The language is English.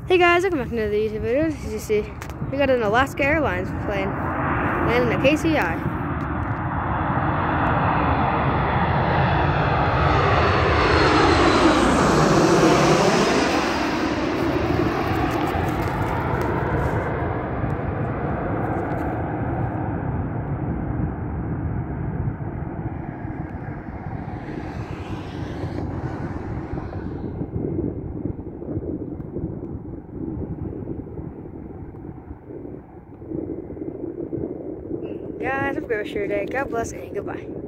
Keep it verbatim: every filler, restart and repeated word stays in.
Hey guys, welcome back to another YouTube video. As you see, we got an Alaska Airlines plane landing at K C I. Guys, have a great rest of your day. God bless and goodbye.